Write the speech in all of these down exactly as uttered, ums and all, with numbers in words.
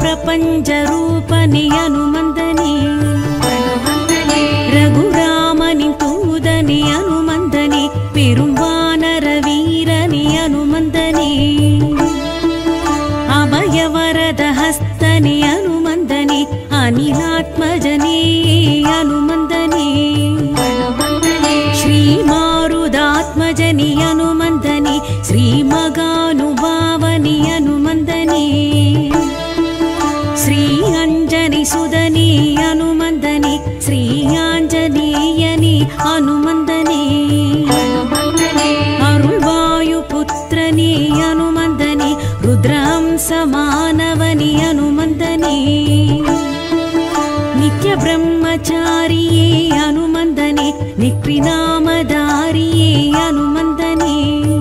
பிரபஞ்சரூபனே அனுமந்தனே ரகுராமனின் தூதனே அனுமந்தனே பெரும்வானர வீரனே அனுமந்தனே அபயவரத ஹஸ்தனே அனுமந்தனே அனிலாத்மஜனே அனுமந்தனே श्रीमारुदात्मजने अनुमन्दने श्रीमगानुभावने अनुमन्दने श्री अञ्जनी सुदने अनुमन्दने श्री आञ्जनेयने अनुमन्दने अरुळ्वायुपुत्रने अनुमन्दने रुद्रहंसमानवने अनुमन्दने नित्यब्रह्मचारिये अनुमन्दने निक्रिनामधारिये अनुमन्दने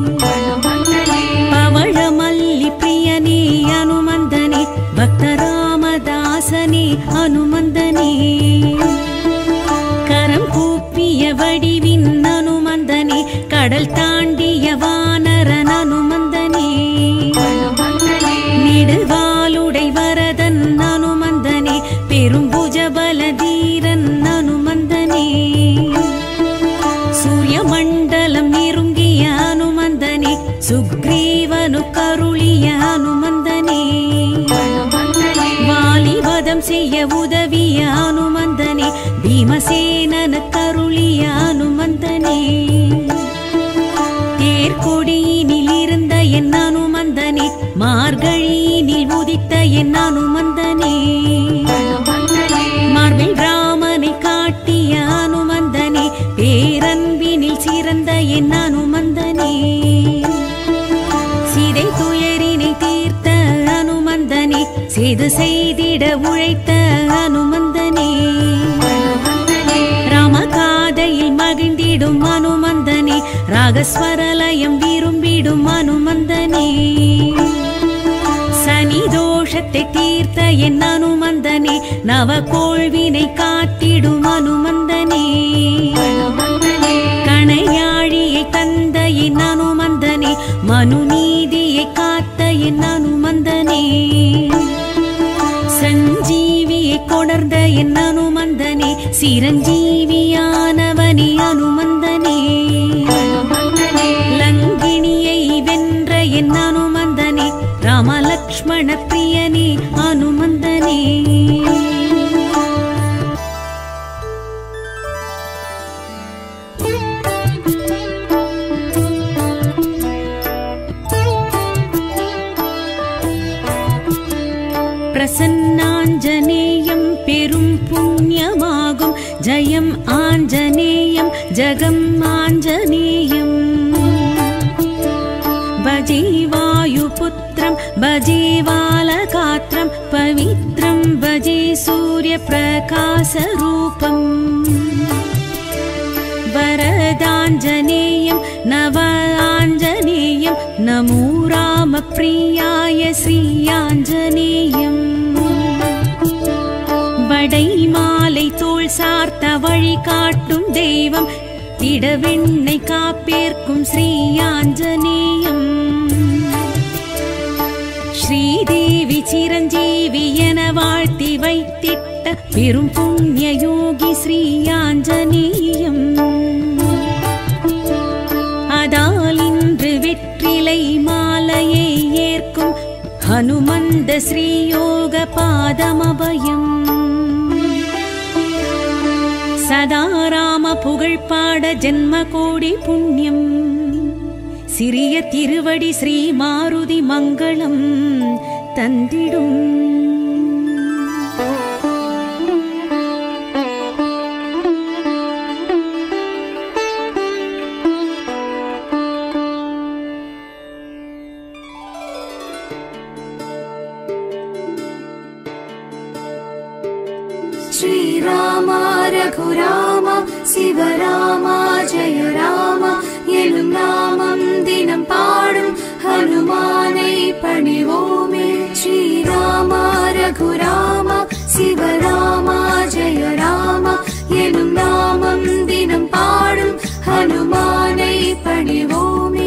पवळमल्लिप्रियने अनुमन्दने भक्तरामदासने अनुमन्दने करं कूप्पिय वडिविन् अनुमन्दने कडल ताण्डिय वानरन अनुमन्दने निडुवालुडै वरदन् अनुमन्दने पेरुम्बुजबलधीरन् अनुमन्दने सूर्यमण्डलं निरुङ्गिय अनुमन्दने सुग्रीवनु करुळिय अनुमन्दने वालिवदं सेय उदविय अनुमन्दने भीमसेनन करुळिय अनुमन्दने தேர்கொடியினில் இருந்த என் அனுமந்தனே மார்கழியினில் உதித்த என் அனுமந்தனே மார்பில் ராமனை காட்டிய அனுமந்தனே பேரன்பினில் சிறந்த என் அனுமந்தனே சீதை துயரினை தீர்த்த அனுமந்தனே செய்து செய்திட உழைத்த அனுமந்தனே ராமகாதையில் மகிழ்ந்திடும் அனுமந்தனே ராகஸ்வரலயம் விரும்பிடும் அனுமந்தனே சனி தோஷத்தை தீர்த்த என் அனுமந்தனே நவகோள்வினை காத்திடும் அனுமந்தனே கணையாழியை தந்த என் அனுமந்தனே மனுநீதியை காத்த என் அனுமந்தனே சஞ்சீவியை கொணர்ந்த என் அனுமந்தனே சிரஞ்சீவியானவனே அனுமந்தனே லங்கிணியை வென்ற என் அனுமந்தனே ராமலக்ஷ்மண பிரியனே அனுமந்தனே பிரசன்னாஞ்சனேயம் பெரும் புண்ணியமாகும் ஜெயம் ஆஞ்சநேயம் ஜெகம் ஆஞ்சநேயம் भजे वायुपुत्रं भजे बालगात्रं पवित्रं भजे सूर्यप्रकाशरूपम् वरदाञ्जनेयं नव आञ्जनेयं नमो रामप्रियाय श्रीयाञ्जनेयम् वडै माலை தோள் சார்த்த வழி காட்டும் தெய்வம் திடவெண்ணை காப்பேற்கும் ஸ்ரீயாஞ்சநேயம் ஸ்ரீதேவி சிரஞ்சீவி என வாழ்த்தி வைத்திட்ட பெரும் புண்ணிய யோகி ஸ்ரீயாஞ்சநேயம் அதால் இன்று வெற்றிலை மாலையை ஏற்கும் ஹனுமந்த ஸ்ரீயோக பாதமபயம் சதா ராம புகழ் பாட ஜென்ம கோடி புண்ணியம் சிறிய திருவடி ஸ்ரீ மாருதி மங்களம் தந்திடும் श्रीराम रघुराम शिवराम जय राम एनुम नामम दिनम पाडुम हनुमानै पणिवोमे श्रीराम रघुराम शिवराम जय राम एनुम नामम दिनम पाडुम हनुमानै पणिवोमे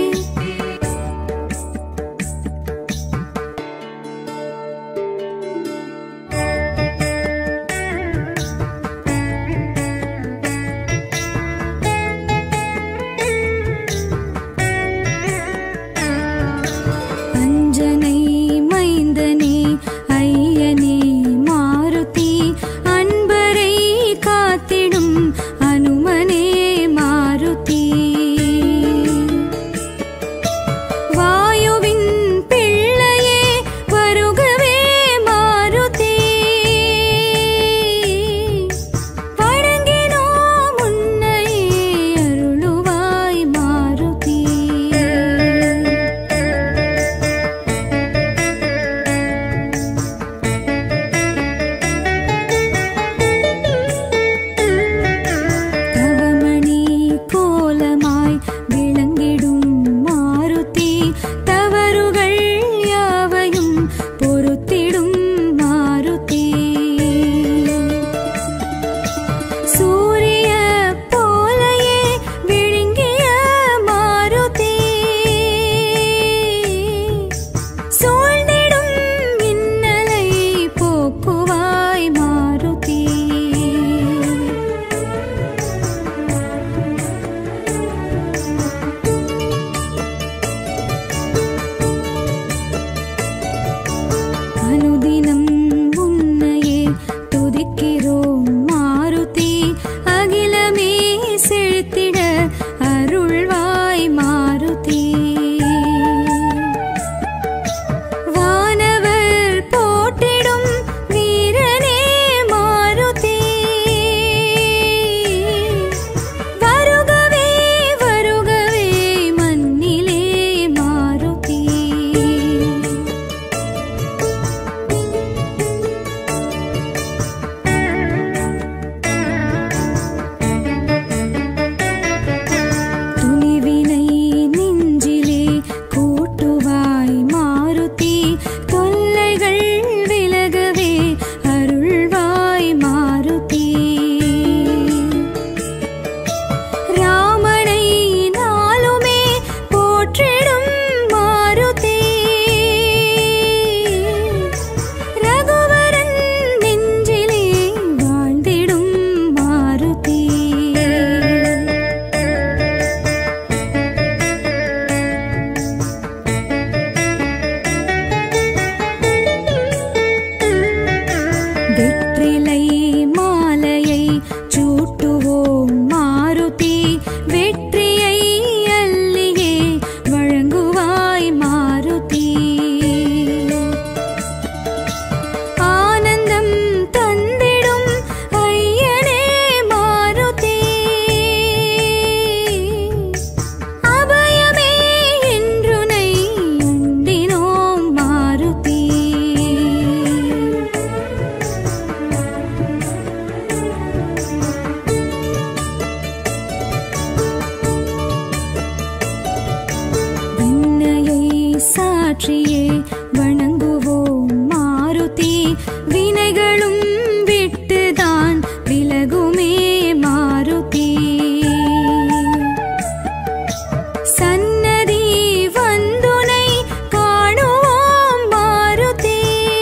வெற்றிலை மாலையை சூட்டுவோம் மாருதி வெற்றியை அள்ளியே வழங்குவாய் மாருதி ஆனந்தம் தந்திடும் ஐயனே மாருதி அபயமே என்றுனை அண்டினோம் மாருதி விண்ணையை சாற்றியே வணங்குவோம் மாருதி வினைகளும் விட்டுதான் விலகுமே மாருதி சன்னதி வந்துனை காணுவோம் மாருதி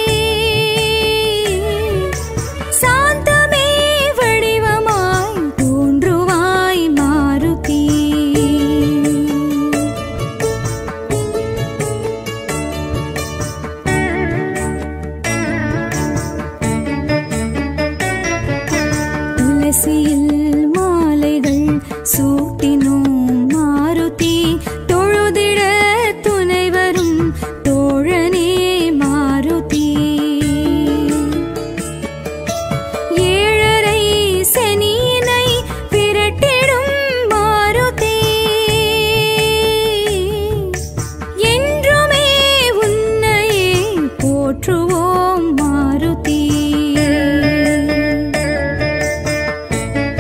சாந்தமே வடிவமாய் தோன்றுவாய் மாருதி துளசியில் மாலைகள் சூட்டினோம் மாருதி தொழுதிட துணை வரும் தோழனே மாருதி ஏழரை சனியினை விரட்டிடும் மாருதி என்றுமே உன்னையே போற்றுவோம் மாருதி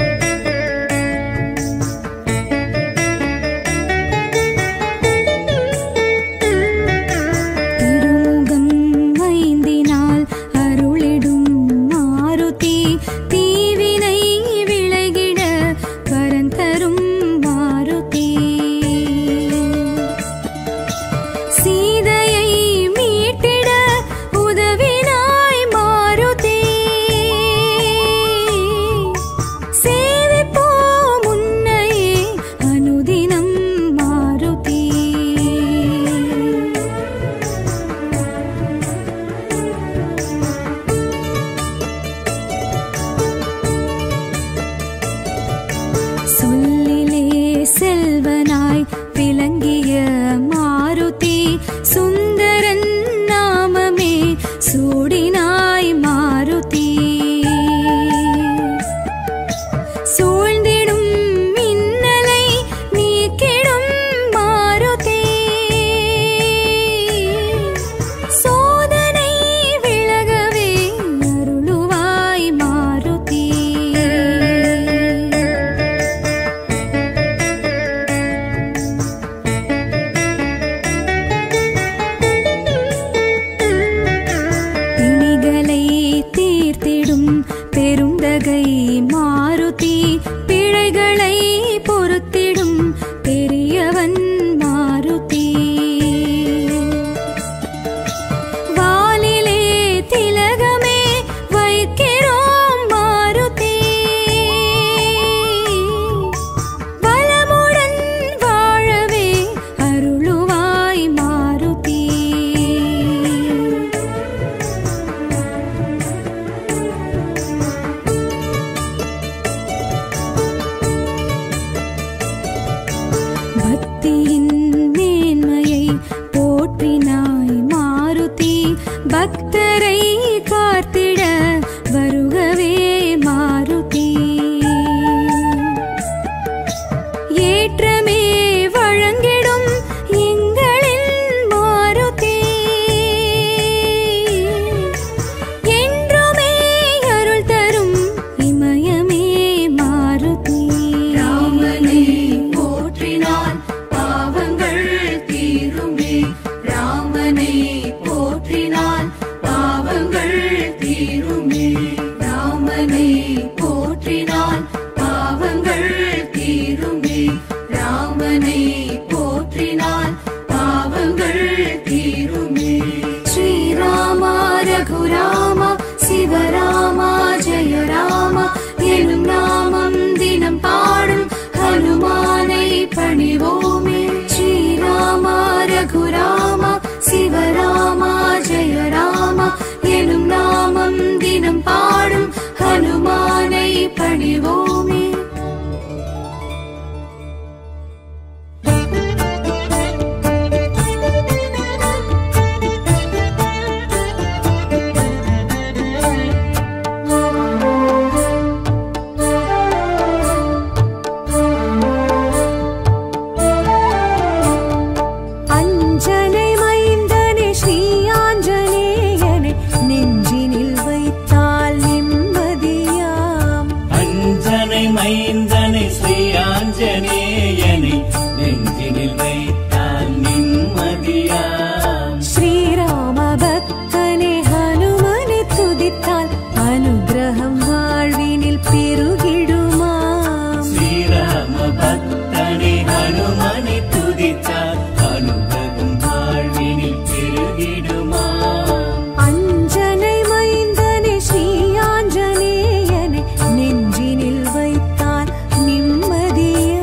மைந்தனை ஸ்ரீ ஆஞ்சநேயனை நெஞ்சினில் வைத்தால் நிம்மதியாம். ஸ்ரீராம பக்தனே ஹனுமனை துதித்தால் அனுகிரகம் வாழ்வினில் பெருகிடுமாம். ஸ்ரீராம பக்தனை ஹனுமனை துதித்தால் அனுகிரகம் வாழ்வினில் பெருகிடுமாம். அஞ்சனை மைந்தனே ஸ்ரீ ஆஞ்சநேயனை நெஞ்சினில் வைத்தால் நிம்மதியா.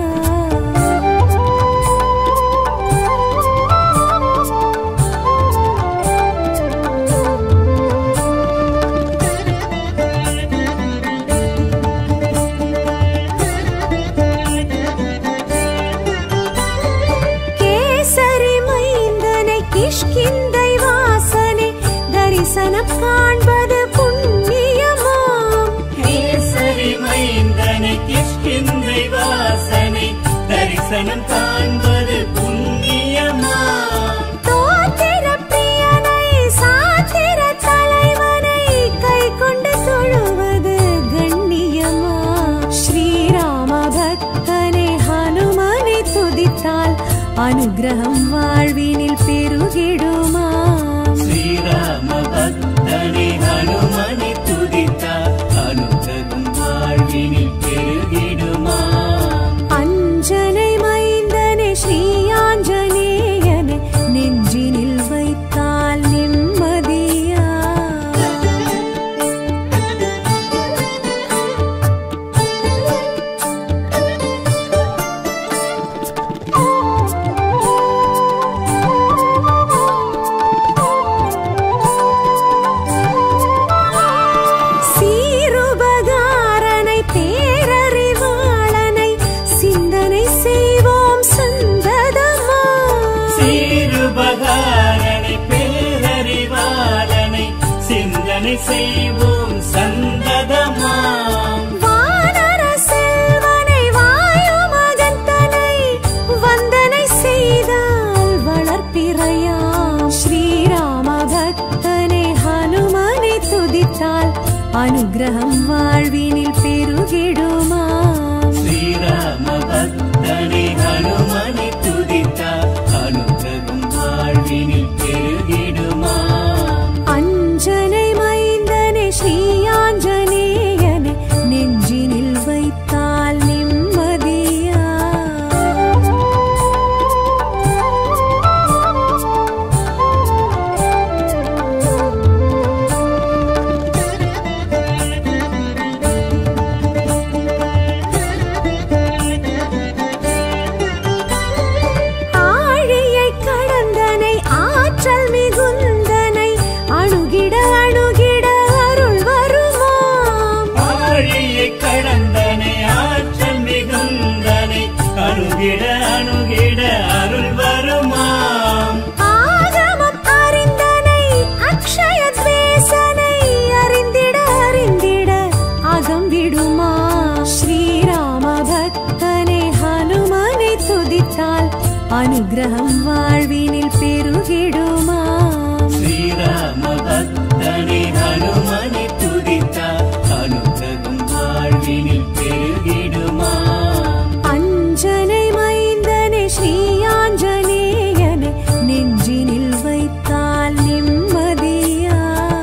கேசரி மைந்தனை கிஷ்கிந்தை வாசனை தரிசனம் காண்பது புண்ணியமாம். கேசரி மைந்தனை கிஷ்கிந்தை வாசனை தரிசனம் காண்பது புண்ணியமாம். தோத்திர பிரியனை சாத்திர தலைவனை கை கொண்டு தொழுவது கண்ணியமா. ஸ்ரீராம பக்தனை ஹனுமனை துதித்தால் அனுகிரகம் வாழ்வினில் பெருகிடுமாம். ஸ்ரீராம பக்தனை ஹனுமனை துதித்தால் அனுகிரகம் வாழ்வினில் பெருகிடுமாம். அஞ்சனை மைந்தனை ஸ்ரீ ஆஞ்சநேயனை நெஞ்சினில் வைத்தால் நிம்மதியா. சீருபகாரனை பேரறிவாளனை சிந்தனை செய்வோம் சந்ததமா. சீருபகாரனை பேரறிவாளனை சிந்தனை செய்வோம் சந்ததமாம். வானர செல்வனை வாயு மகந்தனை வந்தனை செய்தால் வளர்ப்பிறையாம். ஸ்ரீராம பக்தனை ஹனுமனை துதித்தால் அனுகிரகம் வாழ்வினில் பெருகிடுமாம். ஸ்ரீராம பக்தனை ஹனுமனை துதித்தால் அனுகிரகம் வாழ்வினில் பெருகிடுமாம். அஞ்சனை மைந்தனை ஸ்ரீ ஆஞ்சநேயனை நெஞ்சினில் வைத்தால் நிம்மதியா. ஆழியை கடந்தனை ஆற்றல் மிகுந்தனை அணுகிட அணுகிட அருள் வருமாம். ஆழியை கடந்தனை ஆற்றல் மிகுந்தனை அணுகிட அணுகிட அருள் வருமாம். ஆகமம் அறிந்தனை அக்ஷய துவேசனை அறிந்திட அறிந்திட அகம் விடுமா. ஸ்ரீராம பக்தனை ஹனுமனை துதித்தால் அனுகிரகம் வாழ்வினில் பெருகிடுமாம். ஸ்ரீராம பக்தனை ஹனுமனை துதித்தால் அனுகிரகம் வாழ்வினில் பெருகிடுமாம். அஞ்சனை மைந்தனை ஸ்ரீ ஆஞ்சநேயனை நெஞ்சினில் வைத்தால் நிம்மதியா.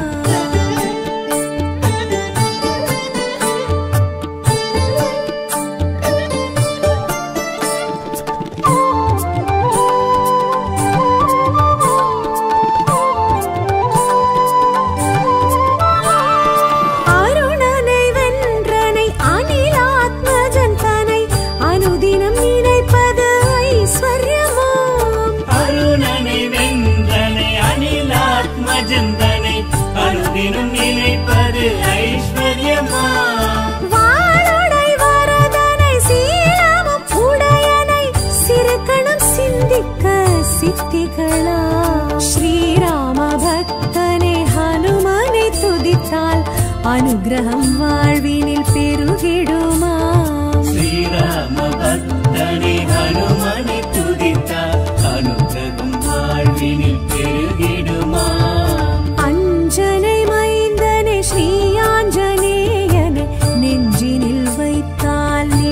அருணனை வென்றனை அனிலாத்மஜன் தனை அனுதினம் நினைப்பது ஐஸ்வர்யமாம். அருணனை வென்றனை அனிலாத்மஜந்தனை அனுதினம் நினைப்பது ஐஸ்வர்யமாம். வாளுடை வரதனை சீலமும் உடையனை சிறுகணம் சிந்திக்க சித்திகளா. ஸ்ரீராம பக்தனை ஹனுமனை துதித்தால் அனுகிரகம் வாழ்வினில் பெருகிடுமாம். ஸ்ரீராம பக்தனை ஹனுமனை துதித்தால் அனுகிரகம் வாழ்வினில் பெருகிடுமாம். அஞ்சனை மைந்தனை ஸ்ரீ ஆஞ்சநேயனை நெஞ்சினில் வைத்தால்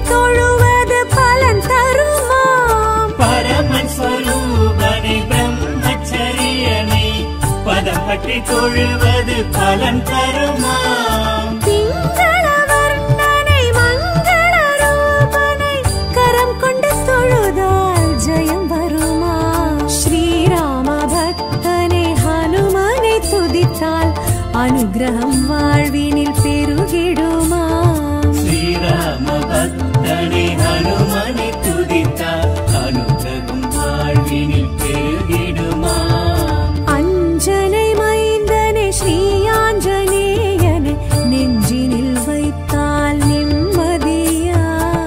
தொழுவது பலன் தருமாம். பரமன் ஸ்வரூபனை பிரம்மச்சரியனை பதம் பற்றி தொழுவது பலன் தருமாம். திங்கள வர்ணனை மங்கள ரூபனை கரம் கொண்டு தொழுதால் ஜெயம் வருமா. ஸ்ரீராம பக்தனை ஹனுமனை துதித்தால் அனுகிரகம் வாழ்வினில் பெருகிடுமா. ஸ்ரீராம பக்தனை ஹனுமனை துதித்தால் அனுகிரகம் வாழ்வினில் பெருகிடுமா. அஞ்சனை மைந்தனை ஸ்ரீ ஆஞ்சநேயனை நெஞ்சினில் வைத்தால் நிம்மதியா.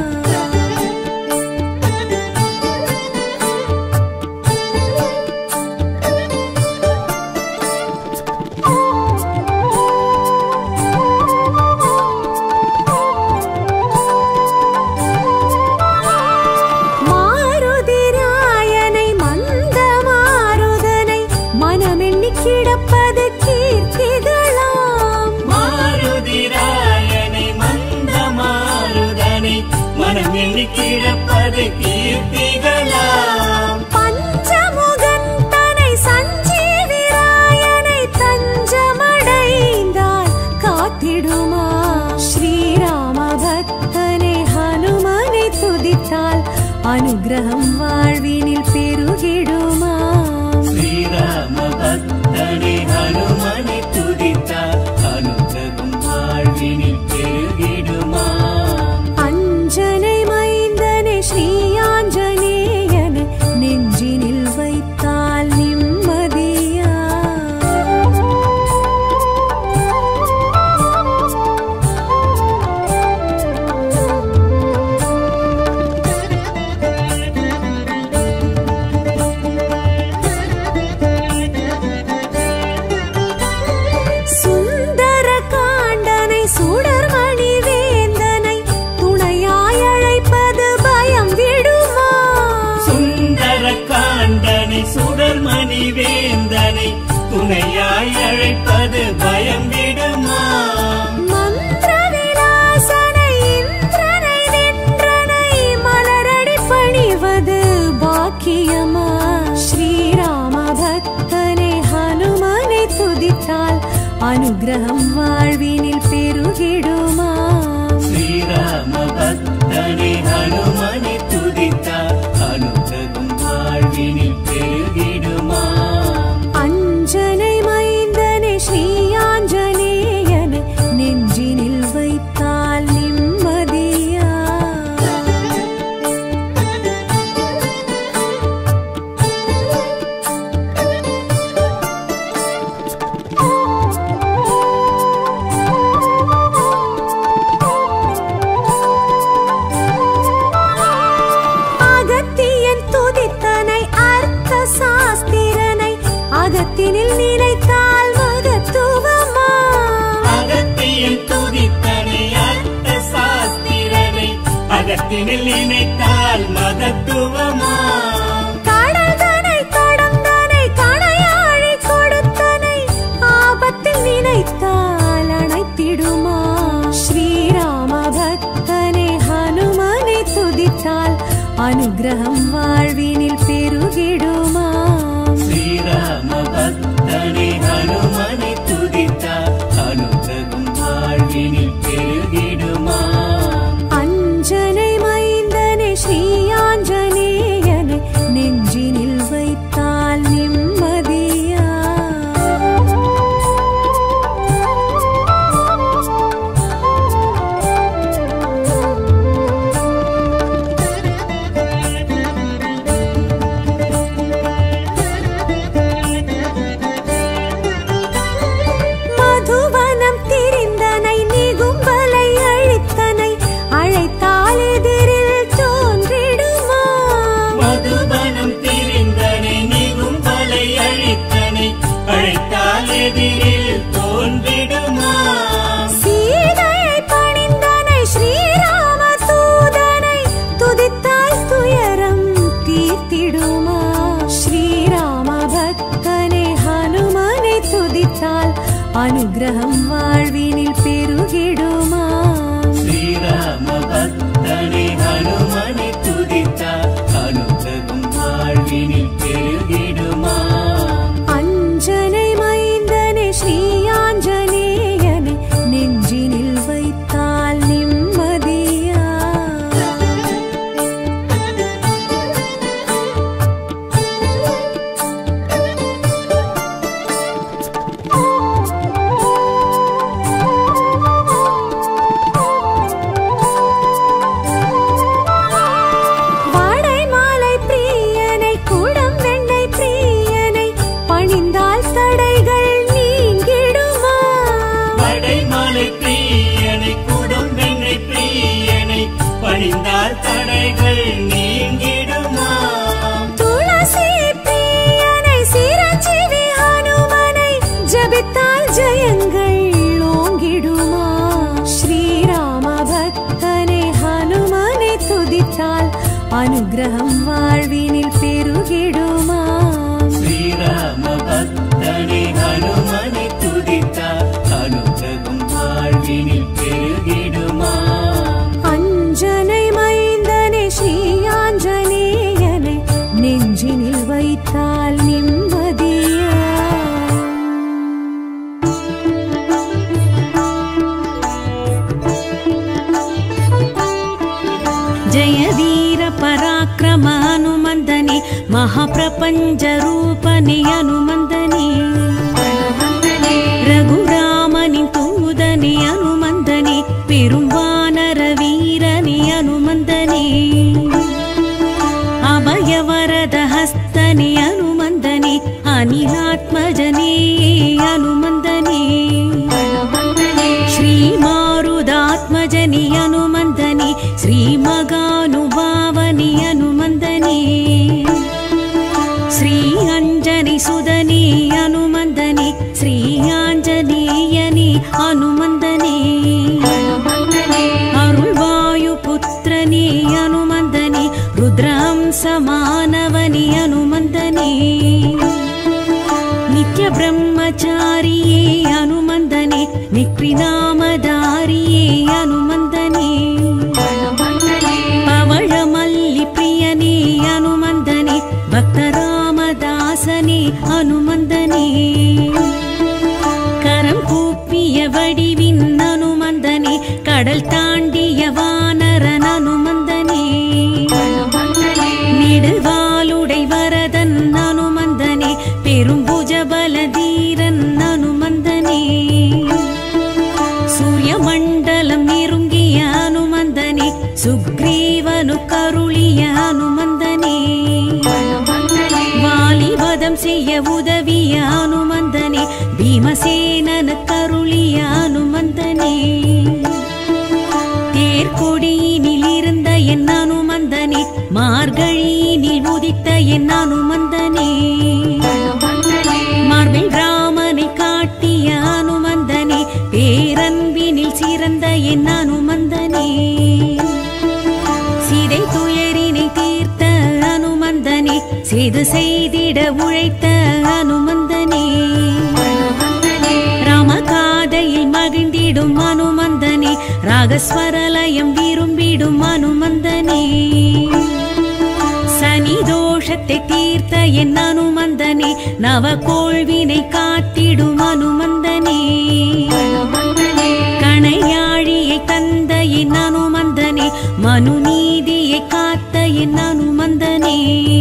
மாருதிராயனை மந்த மாருதனை மனமெண்ணி கிடப்பது கீர்த்திகளாம். மாருதிராயனை மந்த மாருதனை மனம் எண்ணி கிடப்பது கீர்த்திகளாம். பஞ்சமுகன் தனை சஞ்சீவிராயனை தஞ்சமடைந்தால் காத்திடுமா. ஸ்ரீராம பக்தனை ஹனுமனை துதித்தால் அனுகிரகம் வாழ்வினில் பெருகிடுமா. ஸ்ரீராம பக்தனை ஹனுமனை துதித்தால் அனுகிரகம் வாழ்வினில் பெருகிடுமா. அஞ்சனை மைந்தனை ஸ்ரீ ஆஞ்சநேயனை நெஞ்சினில் வைத்தால் நிம்மதியா. சுந்தர காண்டனை சுடர்மணி வேந்தனை துணையாய் அழைப்பது பயம் விடுமா. சுந்தர காண்டனை சுடர்மணி வேந்தனை துணையாய் அழைப்பது பயம் விடுமா. மந்திர விலாசனை இந்திரனை வென்றனை மலரடி பணிவது பாக்கியமா. ஸ்ரீராம பக்தனை ஹனுமனை துதித்தால் அனுகிரகம் வாழ்வினில் பெருகிடுமா. ஸ்ரீராம பக்தனை ஹனுமனை துதித்தால் அனுகிரகம் வாழ்வினில் பெருகிடுமா. அஞ்சனை மைந்தனை ஸ்ரீ ஆஞ்சநேயனை நெஞ்சினில் வைத்தால் நிம்மதியா. அகத்தியன் துதித்தனை அர்த்த சாஸ்திரனை அகத்தினில் நினைத்தால் மகத்துவமா. அகத்தியன் துதித்தனை அர்த்த சாஸ்திரனை அகத்தினில் நினைத்தால் மகத்துவமா. கடல்தனை கடந்தனை கணையாழி கொடுத்தனை ஆபத்தில் நினைத்தால் அணைத்திடுமா. ஸ்ரீராம பக்தனை ஹனுமனை துதித்தால் அனுகிரகம் வாழ்வினில் பெருகிடுமா. ஸ்ரீராம பக்தனை ஹனுமனை துதித்தால் அனுகிரகம் வாழ்வினில் பெருகிடுமா. அஞ்சனை மைந்தனை ஸ்ரீ ஆஞ்சநேயனை நெஞ்சினில் வைத்தால் நிம்மதியா. மதுவனம் திரிந்தனை நிகும்பலை அழித்தனை அழைத்தால் எதிரில் தோன்றிடுமா. மதுபனம் திரிந்தனை நிகும்பலை அழித்தனை அழைத்தால் எதிரில் தோன்றிடுமா. சீதையை பணிந்தனை ஸ்ரீராம தூதனை துதித்தால் துயரம் தீர்த்திடுமா. ஸ்ரீராம பக்தனை ஹனுமனை துதித்தால் அனுகிரகம் வாழ்வினில் பெருகிடுமா. ஸ்ரீராம பக்தனை நம் வாழ்வினில் பெருகிடுமாம். ஸ்ரீராம பக்தனை ஹனுமனை துதித்தார் அனுகிரகம் வாழ்வினில் பெருகிடுமாம். அஞ்சனை மைந்தனை ஸ்ரீ ஆஞ்சநேயனை நெஞ்சினில் வைத்தால் நிம்மதியா. जय वीर पराक्रम हनुमंदने महाप्रपंच रूपने हनुमंदने रघुरामनि तूदने हनुमंदने पेरुंवानर वीरने हनुमंदने अभयवरद हस्तने हनुमंदने अनिलात्मजने हनुमंदने श्री मारुदात्मजने हनुमंदने श्री मगानुभावने हनुमंदने श्री अंजनी सुदने हनुमंदने श्री आंजनेयने हनुमंदने अरुळ्वायु पुत्रने हनुमंदने रुद्रहंसमानवने हनुमंदने नित्य ब्रह्मचारिये हनुमंदने निक्रिनामधारिये हनुमंदने पवळमल्लि प्रियने हनुमंदने भक्तरामदासने हनुमंदने करं कूप्पिय वडिविन् हनुमंदने कडल ताण्डिय वानरन हनुमंदने निडुवालुडै वरदन् हनुमंदने पेरुम्बुजबलधीरन् हनुमंदने सूर्यमण्डलं निरुङ्गिय हनुमंदने सुग्रीवनु करुळिय हनुमंदने वालिवदं सेय्य उदविय हनुमंदने भीमसेनन करुळिय हनुमंदने தேர்கொடியினில் இருந்த என் அனுமந்தனே மார்கழியினில் உதித்த என் அனுமந்தனே மார்பில் ராமனை காட்டிய அனுமந்தனே பேரன்பினில் சிறந்த என் அனுமந்தனே சீதை துயரினை தீர்த்த அனுமந்தனே செய்து செய்திட உழைத்த அனுமந்தனே ராமகாதையில் மகிழ்ந்திடும் அனுமந்தனே ராகஸ்வரலயம் விரும்பிடும் அனுமந்தனே சனி தோஷத்தை தீர்த்த என் அனுமந்தனே நவகோள்வினை காத்திடும் அனுமந்தனே கணையாழியை தந்த என் அனுமந்தனே மனுநீதியை காத்த என் அனுமந்தனே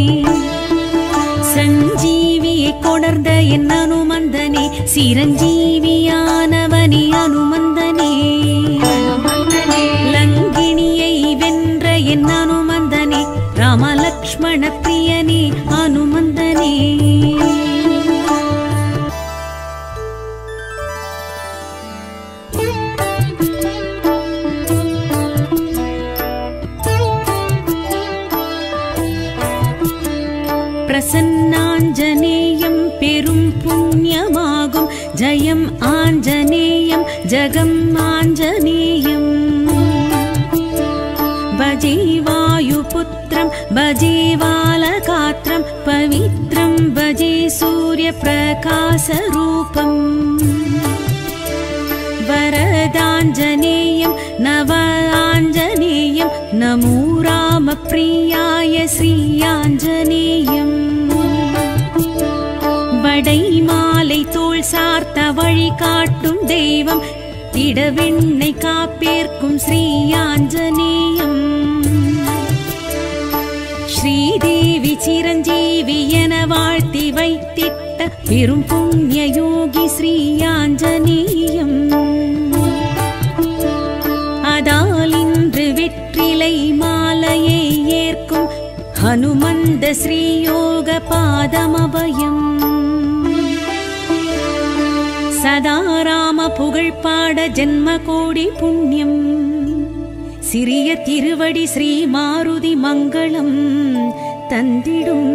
சஞ்சீவியை கொணர்ந்த என் அனுமந்தனே சிரஞ்சீவியானவனே அனுமந்தனே லங்கிணியை வென்ற என் அனுமந்தனே ராமலக்ஷ்மண பிரியனே அனுமந்தனே பிரசன்னாஞ்சநேயம் பெரும் புண்ணியமாகும் ஜெயம் ஆஞ்சநேயம் ஜெகம் ஆஞ்சநேயம் பஜே வாயுபுத்ரம் பஜே வாலகாத்ரம் பவித்ரம் பஜே சூரிய பிரகாசரூபம் வரதாஞ்சநேயம் நவ ஆஞ்சநேயம் நமோ ராம பிரியாய ஸ்ரீ ஆஞ்சநேயம் வடை மாலை தோள் சார்த்த வழி காட்டும் தெய்வம் இடவெண்ணை காப்பேற்கும் ஸ்ரீ ஆஞ்சநேயம் ஸ்ரீதேவி சிரஞ்சீவி என வாழ்த்தி வைத்திட்ட பெரும் புண்ணிய யோகி ஸ்ரீ ஆஞ்சநேயம் அதால் இன்று வெற்றிலை மாலையை ஏற்கும் ஹனுமந்த ஸ்ரீயோக பாதமபயம் சதா ராம புகழ் பாட ஜென்ம கோடி புண்ணியம் சிறிய திருவடி ஸ்ரீ மாருதி மங்களம் தந்திடும்.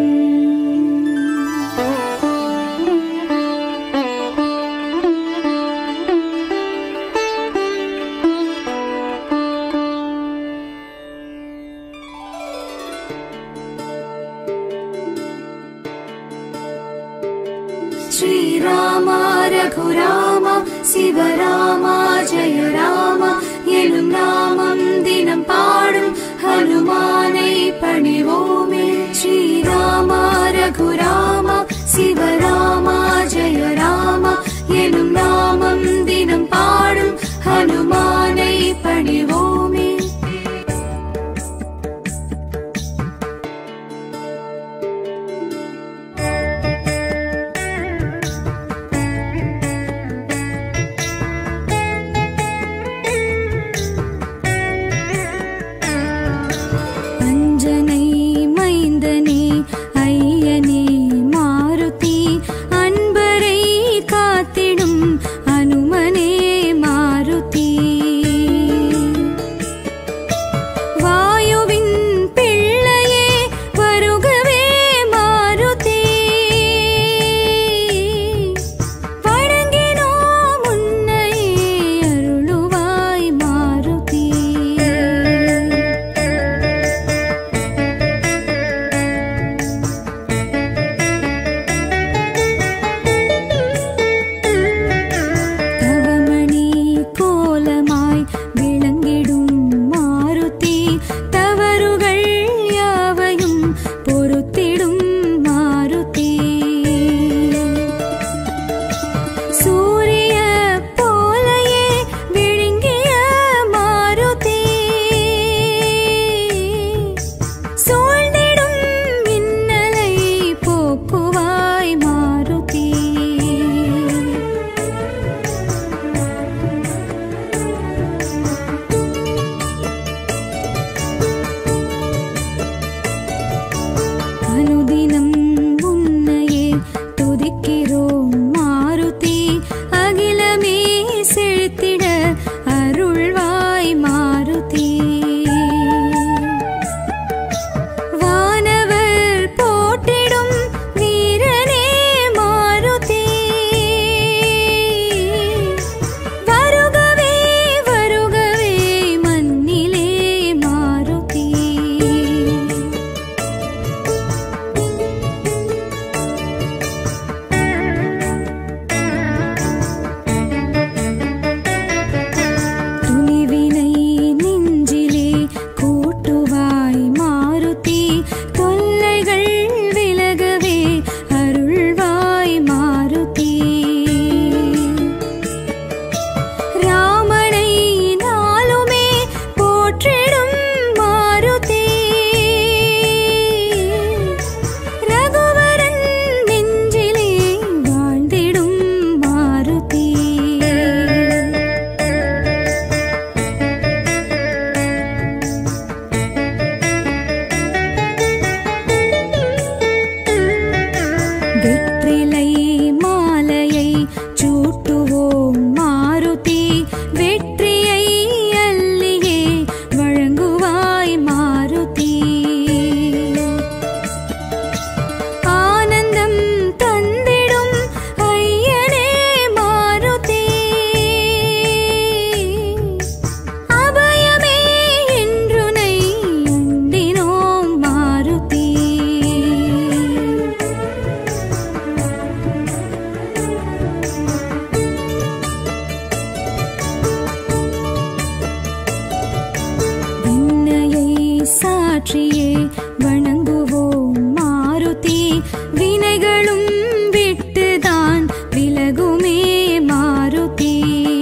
ஸ்ரீராமா ரகுராமா சிவராமா ஜெய ராமா எனும் நாமம் தினம் பாடும் ஹனுமானை பணிவோமே. ஸ்ரீராமா ரகுராமா சிவராமா ஜெய ராமா எனும் நாமம் தினம் பாடும் ஹனுமானை பணிவோமே. அஞ்சனை மைந்தனே ஐயனே மாருதி அன்பரை காத்திடும் அனுமனே மாருதி வாயுவின் பிள்ளையே வருகவே மாருதி வணங்கினோம் உன்னையே அருளுவாய் மாருதி. தவமணி கோலமாய் விளங்கிடும் மாருதி தவறுகள் யாவையும் பொறுத்திடும் மாருதி. சூரிய போலையே விழுங்கிய மாருதி சூழ்ந்திடும் மின்னலை போக்குவாய் மாருதி. அனுதினம் உன்னையே துதிக்கிறோம் மாருதி அகிலமே செழித்திட அருள்வாய் மாருதி. வானவர் போற்றிடும் வீரனே மாருதி வருகவே வருகவே மண்ணிலே மாருதி. துணிவினை நெஞ்சிலே கூட்டுவாய் மாருதி தொல்லைகள் விலகவே அருள்வாய் மாருதி. ராமனை நாளுமே போற்றிடும் மாருதி ரகுவரன் நெஞ்சிலே வாழ்ந்திடும் மாருதி. வெற்றிலை மாலையை சூட்டுவோம் மாருதி வெற்றியை அள்ளியே வழங்குவாய் மாருதி. ஆனந்தம் தந்திடும் ஐயனே மாருதி அபயமே என்றுனை அண்டினோம் மாருதி. விண்ணையை சாற்றியே வணங்குவோம் மாருதி வினைகளும் விட்டுதான் விலகுமே மாருதி.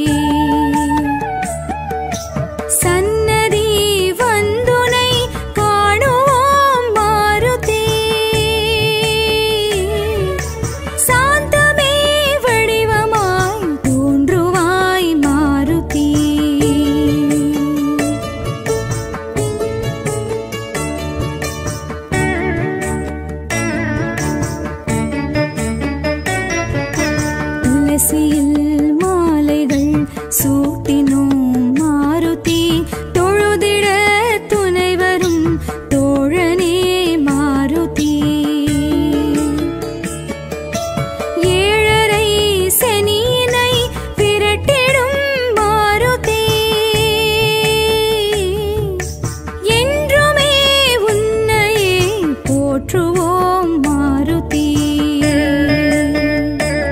சன்னதி வந்துனை காணுவோம் மாருதி சாந்தமே வடிவமாய் தோன்றுவாய் மாருதி. துளசியில் மாலைகள் சூட்டினோம் மாருதி தொழுதிட துணை வரும் தோழனே மாருதி. ஏழரை சனியினை விரட்டிடும் மாருதி என்றுமே உன்னையே போற்றுவோம் மாருதி.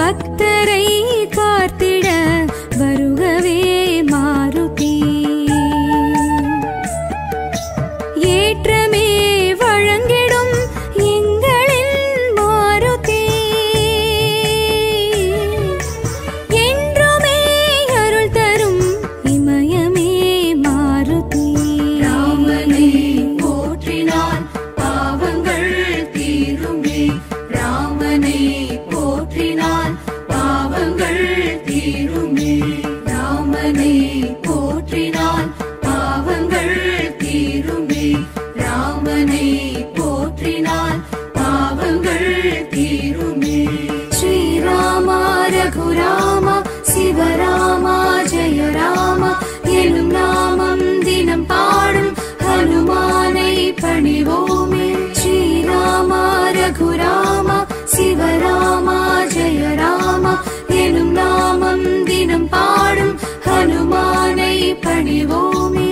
பக்தரை காத்திட வருகவே மாருதி. ஏற்றமே வழங்கிடும் எங்களின் மாருதி. என்றுமே அருள் தரும் இமயமே மாருதி. ராமனை போற்றினான் பாவங்கள் தீருமே. ராமனை போற்றினான் பாவங்கள் தீருமே. ராமனை போற்றினான் பாவங்கள் தீருமே. ராமனை போற்றினான் பாவங்கள் தீருமே. ஸ்ரீராமா ரகுராமா சிவராமா ஜெய ராமா எனும் நாமம் தினம் பாடும் ஹனுமானை பணிவோமே. ஸ்ரீராமா ரகுராமா சிவராமா ஜெய ராமா எனும் நாமம் தினம் பாடும் ஹனுமானை பணிவோமே.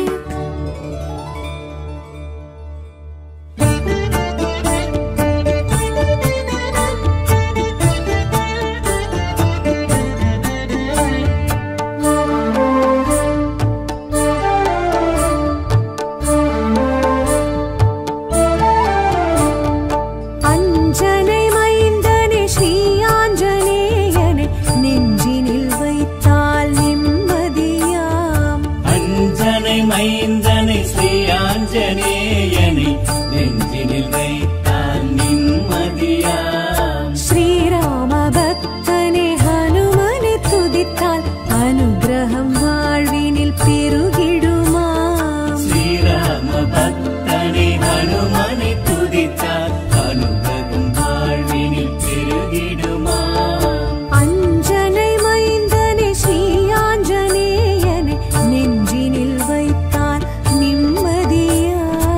அஞ்சனை மைந்தனே ஸ்ரீ ஆஞ்சநேயனே நெஞ்சினில் வைத்தால் நிம்மதியாம். அஞ்சனை மைந்தனை ஸ்ரீ ஆஞ்சநேயனை நெஞ்சினில் வைத்தால் நிம்மதியாம். ஸ்ரீராம பக்தனே ஹனுமனை துதித்தால் அனுகிரகம் வாழ்வினில் பெருகிடுமாம். ஸ்ரீராம பக்தனை ஹனுமனை துதித்தால் அனுகிரகம் வாழ்வினில் பெருகிடுமாம். அஞ்சனை மைந்தனே ஸ்ரீ ஆஞ்சநேயனே நெஞ்சினில் வைத்தால் நிம்மதியா.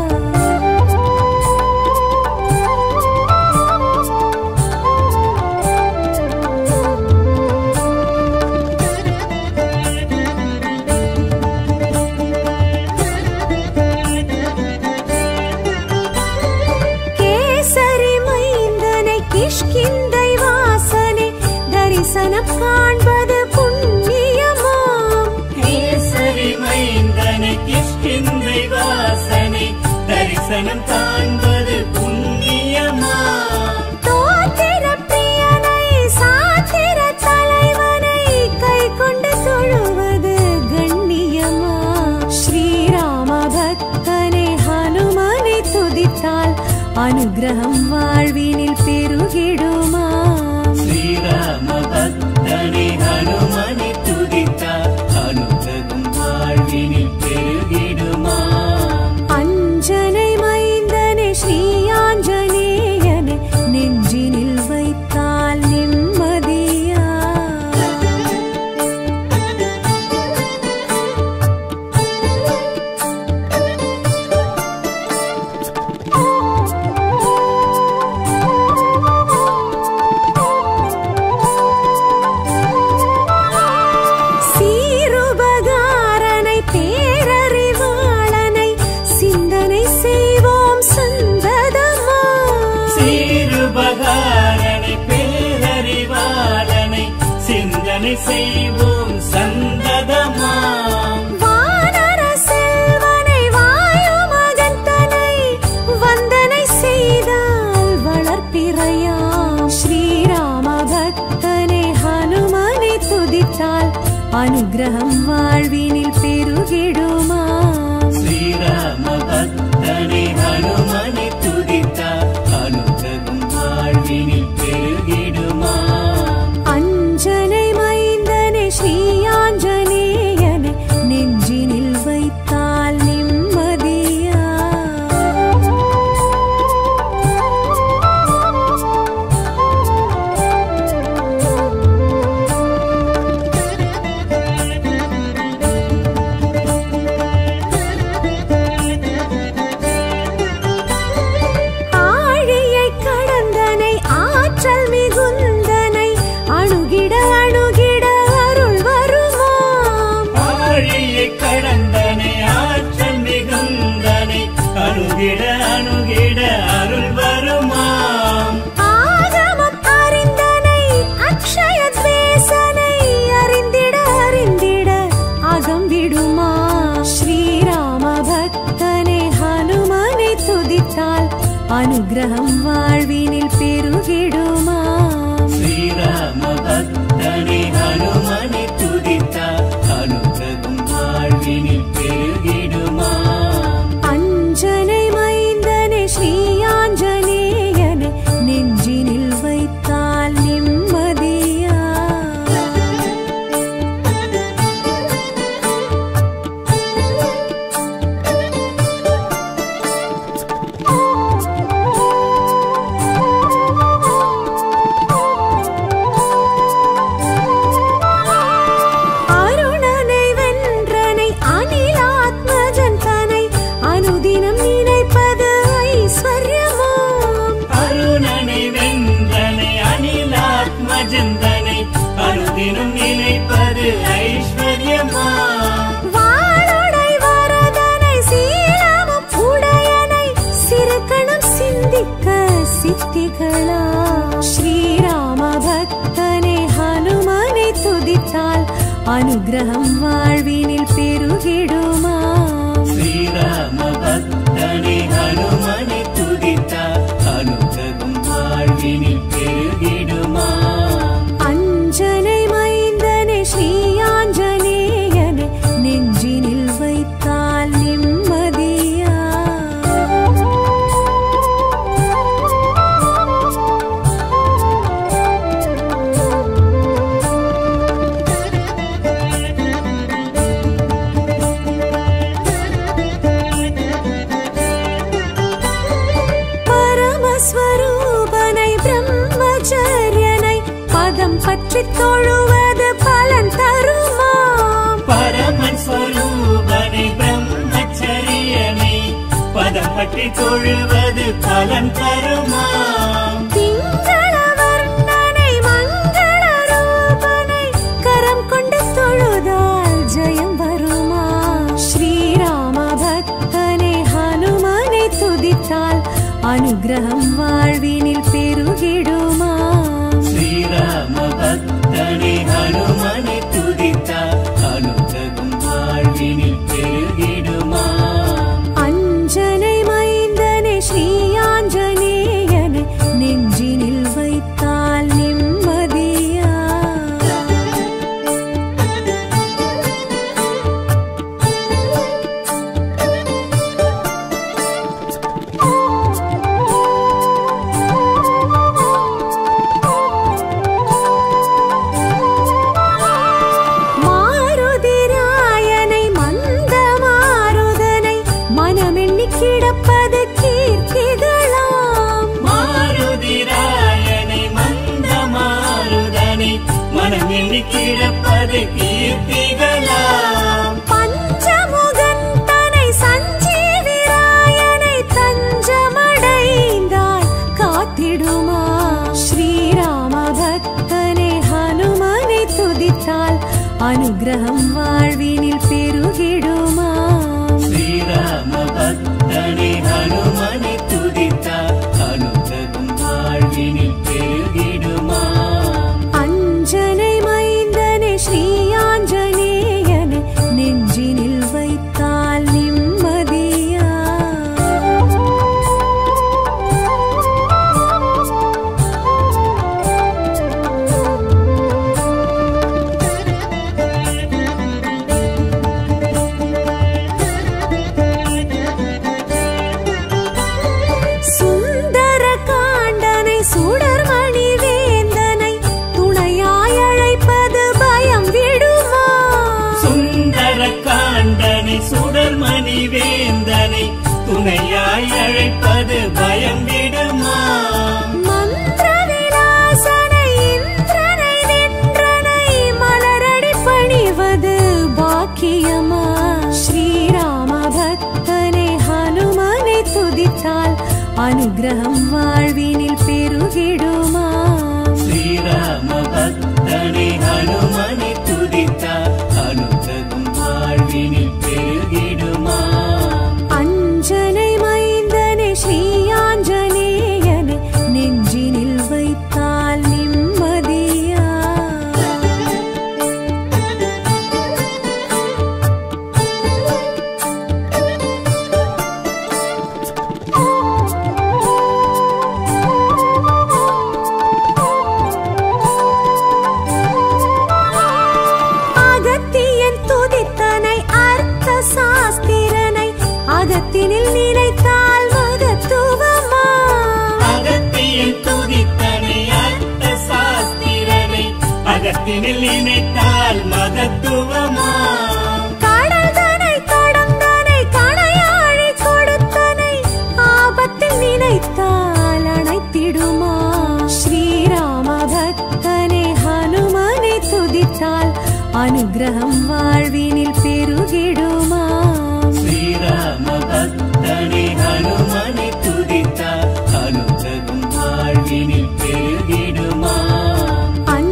கேசரி மைந்தனை கிஷ்கிந்தை வாசனை தரிசனம் காண்பது புண்ணியமாம். கேசரி மைந்தனை கிஷ்கிந்தை வாசனை தரிசனம் காண்பது புண்ணியமாம். தோத்திர பிரியனை சாத்திர தலைவனை கை கொண்டு தொழுவது கண்ணியமா. ஸ்ரீராம பக்தனை ஹனுமனை துதித்தால் அனுகிரகம் வாழ்வினில் பெருகிடுமாம். ஸ்ரீராம பக்தனை ஹனுமனை துதித்தால் அனுகிரகம் வாழ்வினில் பெருகிடுமாம். அஞ்சனை மைந்தனே ஸ்ரீ ஆஞ்சநேயனே நெஞ்சினில் வைத்தால் நிம்மதியா. சீருபகாரனை பேரறிவாளனை சிந்தனை செய்வோம் சந்ததமா. சீருபகாரனை பேரறிவாளனை சிந்தனை செய்வோம் சந்ததமாம். வானர செல்வனை வாயு மகந்தனை வந்தனை செய்தால் வளர்ப்பிறையாம். ஸ்ரீராம பக்தனை ஹனுமனை துதித்தால் அனுகிரகம் வாழ்வினில் பெருகிடுமாம். ஸ்ரீராம பக்தனை ஹனுமனை துதித்தால் அனுகிரகம் வாழ்வினில் பெருகிடுமாம். அஞ்சனை மைந்தனே ஸ்ரீ ஆஞ்சநேயனே நெஞ்சினில் வைத்தால் நிம்மதியா. ராஜந்தனை அனுதினம் நினைப்பது ஐஸ்வர்யமா வாளுடை வரதனை சீலமும் உடையனை சிறுகணம் சிந்திக்க சித்திகளா ஸ்ரீராம பக்தனை ஹனுமனை துதித்தால் அனுகிரகம் வாழ்வினில் பெருகிடுமா ஸ்ரீராம பக்தனை ஹனுமனை துதித்தால் அனுகிரகம் வாழ்வினில் பெருகிடுமா அஞ்சனை மைந்தனை ஸ்ரீயாஞ்சனேயனை நெஞ்சினில் வைத்தால் நிம்மதியா பரமஸ்வரூபனை பிரம்மச்சரியனை பதம் பற்றி தொழுவது பலன் தருமாம் பரமன் ஸ்வரூபனை பிரம்மச்சரியனை பதம் பற்றி தொழுவது பலன் தருமாம் திங்கள வர்ணனை மங்கள ரூபனை கரம் கொண்டு தொழுதால் ஜெயம் வருமா ஸ்ரீராம பக்தனை ஹனுமனை துதித்தால் அனுகிரகம் வாழ்வினில் பெருகிடுமா ஸ்ரீராம பக்தனை ஹனுமனை துதித்தால் அனுகிரகம் வாழ்வினில் பெருகிடுமா அஞ்சனை மைந்தனை ஸ்ரீயாஞ்சனேயனை நெஞ்சினில் வைத்தால் நிம்மதியா மாருதிராயனை மந்த மாருதனை மனமெண்ணி கிடப்பது கீர்த்திகளாம் மாருதிராயனை மந்த மாருதனை மனம் எண்ணி கிடப்பது கீர்த்திகளாம் பஞ்சமுகன் தனை சஞ்சீவிராயனை தஞ்சமடைந்தால் காத்திடுமா ஸ்ரீராம பக்தனை ஹனுமனை துதித்தால் அனுகிரகம் வாழ்வினில் பெருகிடுமா ஸ்ரீராம பக்தனை ஹனுமனை துதித்தால் அனுகிரகம் வாழ்வினில் பெருகிடுமா அஞ்சனை மைந்தனை ஸ்ரீயாஞ்சனேயனை நெஞ்சினில் வைத்தால் நிம்மதியா சுந்தர காண்டனை சுடர்மணி வேந்தனை துணையாய் அழைப்பது பயம் விடுமா சுந்தர காண்டனை சுடர்மணி வேந்தனை துணையாய் அழைப்பது பயம் விடுமா மந்திர விலாசனை இந்திரனை வென்றனை மலரடி பணிவது பாக்கியமா ஸ்ரீராம பக்தனை ஹனுமனை துதித்தால் அனுகிரகம் வாழ்வினில் பெருகிடுமா ஸ்ரீராம பக்தனை ஹனுமனை துதித்தால் அனுகிரகம் வாழ்வினில் பெருகிடுமா அஞ்சனை மைந்தனை ஸ்ரீயாஞ்சனேயனை நெஞ்சினில் வைத்தால் நிம்மதியா அகத்தியன் துதித்தனை அர்த்த சாஸ்திரனை அகத்தினில் நினைத்தால் மகத்துவமா அகத்தியில் துதித்தனை அர்த்த சாஸ்திரனை அகத்தினில் நினைத்தால் மகத்துவமா கடல்தனை கடந்தனை கணையாழி கொடுத்தனை ஆபத்தில் நினைத்தால் அணைத்திடுமா ஸ்ரீராம பக்தனை ஹனுமனை துதித்தால் அனுகிரகம் வாழ்வினில் பெருகிடுமா ஸ்ரீராம பக்தனை ஹனுமனை துதித்தால் அனுகிரகம் வாழ்வினில் பெருகிடுமா அஞ்சனை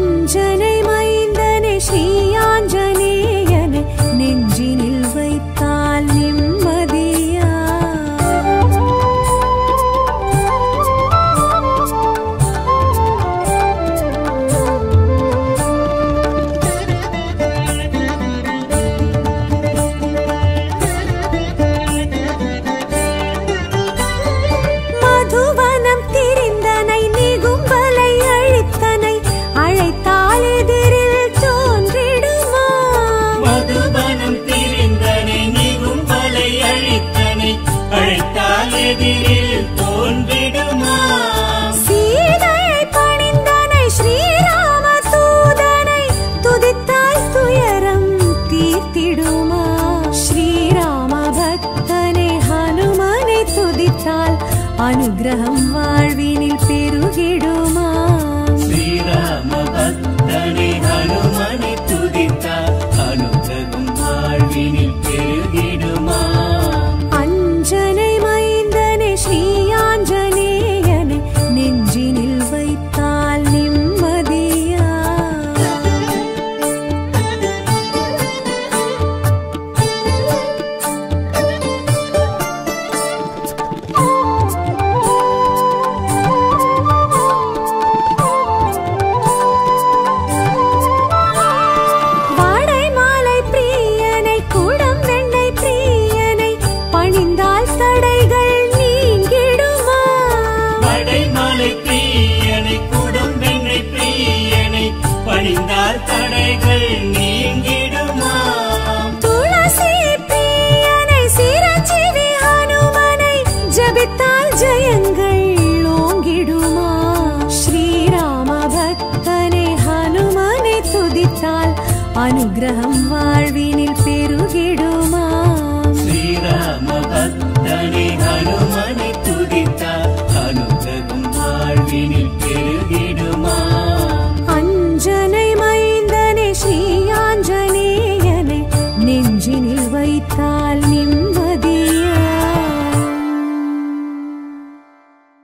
அனுகிரகம் வாழ்வினில் பெருகிடுமா ஸ்ரீராம பக்தனை ஹனுமனை துதித்தால் அனுகிரகம் வாழ்வினில் பெருகிடுமா அஞ்சனை மைந்தனை ஸ்ரீ ஆஞ்சநேயனை நெஞ்சினில் வைத்தால் நிம்மதியா வாடை மாலை பிரியனை குடம் வெண்ணெய் பிரியனை பணிந்தால் தடைகள் நீங்கிடுமா வடைமலை பிரியனை குடம் வெண்ணெய் பிரியனை பணிந்தால் தடைகள் நீங்கிடுமா துளசி பிரியனை சிரஞ்சீவி ஹனுமனை ஜபித்தால் ஜெயங்கள் ஓங்கிடுமா ஸ்ரீராம பக்தனை ஹனுமனை துதித்தால் அனுகிரகம் வாழ்வி